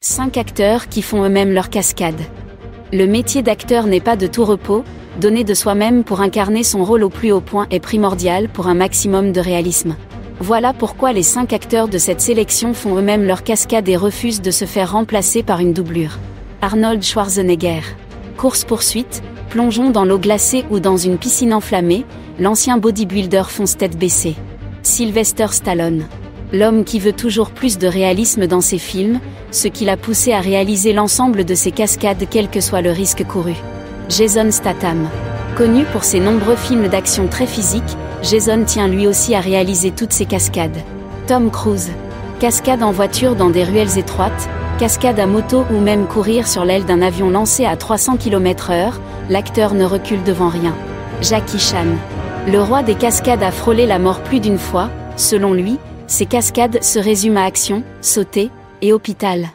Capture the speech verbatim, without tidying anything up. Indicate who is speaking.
Speaker 1: cinq acteurs qui font eux-mêmes leur cascade. Le métier d'acteur n'est pas de tout repos, donner de soi-même pour incarner son rôle au plus haut point est primordial pour un maximum de réalisme. Voilà pourquoi les cinq acteurs de cette sélection font eux-mêmes leur cascade et refusent de se faire remplacer par une doublure. Arnold Schwarzenegger. Course-poursuite, plongeons dans l'eau glacée ou dans une piscine enflammée, l'ancien bodybuilder fonce tête baissée. Sylvester Stallone. L'homme qui veut toujours plus de réalisme dans ses films, ce qui l'a poussé à réaliser l'ensemble de ses cascades quel que soit le risque couru. Jason Statham. Connu pour ses nombreux films d'action très physiques, Jason tient lui aussi à réaliser toutes ses cascades. Tom Cruise. Cascade en voiture dans des ruelles étroites, cascade à moto ou même courir sur l'aile d'un avion lancé à trois cents kilomètres heure, l'acteur ne recule devant rien. Jackie Chan. Le roi des cascades a frôlé la mort plus d'une fois, selon lui, ses cascades se résument à action, sauter, et hôpital.